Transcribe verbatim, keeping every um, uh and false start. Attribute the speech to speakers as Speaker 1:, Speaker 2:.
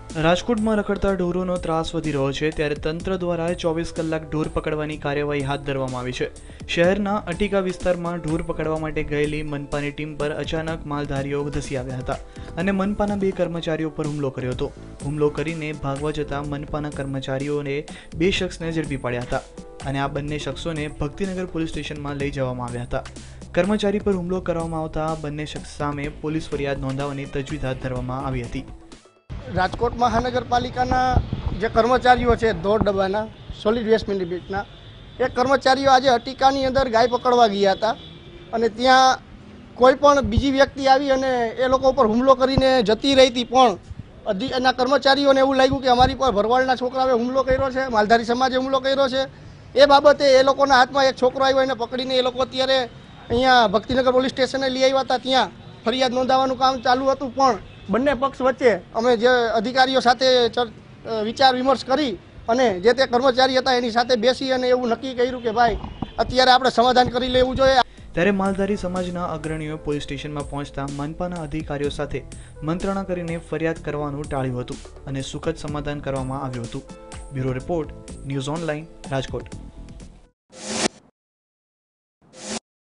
Speaker 1: રાજકોટમાં રખડતા ઢોરોનો ત્રાસ વધી રહ્યો છે ત્યારે તંત્ર દ્વારા ચોવીસ કલાક ઢોર પકડવાની કાર્યવાહી હાથ ધરવામાં આવી છે। શહેરના અટીકા વિસ્તારમાં ઢોર પકડવા માટે ગયેલી મનપાની ટીમ પર અચાનક માલધારીઓ ધસી આવ્યા હતા અને મનપાના બે કર્મચારીઓ પર હુમલો કર્યો હતો। હુમલો કરીને ભાગવા જતા મનપાના કર્મચારીઓને બે શખ્સને ઝડપી પાડ્યા હતા અને આ બંને શખ્સોને ભક્તિનગર પોલીસ સ્ટેશનમાં લઈ જવામાં આવ્યા હતા। કર્મચારી પર હુમલો કરવામાં આવતા બંને શખ્સ સામે પોલીસ ફરિયાદ નોંધાવવાની તજવીજ હાથ ધરવામાં આવી હતી।
Speaker 2: રાજકોટ મહાનગરપાલિકાના જે કર્મચારીઓ છે દોઢ ડબ્બાના સોલિડ વેસ્ટ મેનેજમેન્ટના એ કર્મચારીઓ આજે અટીકાની અંદર ગાય પકડવા ગયા હતા અને ત્યાં કોઈ પણ બીજી વ્યક્તિ આવી અને એ લોકો ઉપર હુમલો કરીને જતી રહી હતી, પણ અધિ એના કર્મચારીઓને એવું લાગ્યું કે અમારી પર ભરવાડના છોકરાએ હુમલો કર્યો છે, માલધારી સમાજે હુમલો કર્યો છે। એ બાબતે એ લોકોના હાથમાં એક છોકરો આવ્યો, એને પકડીને એ લોકો અત્યારે અહીંયા ભક્તિનગર પોલીસ સ્ટેશને લઈ આવ્યા હતા। ત્યાં ફરિયાદ નોંધાવવાનું કામ ચાલુ હતું, પણ બંને પક્ષ વચ્ચે અમે જે અધિકારીઓ સાથે વિચાર વિમર્શ કરી અને જે તે કર્મચારી હતા એની સાથે બેસી અને એવું નક્કી કર્યું કે ભાઈ અત્યારે આપણે સમાધાન કરી લેવું જોઈએ।
Speaker 1: ત્યારે માલધારી સમાજના અગ્રણીઓ પોલીસ સ્ટેશનમાં પહોંચતા મનપાના અધિકારીઓ સાથે મંત્રણા કરીને ફરિયાદ કરવાનું ટાળ્યું હતું અને સુખદ સમાધાન કરવામાં આવ્યું હતું। Bureau report, news online, Rajkot.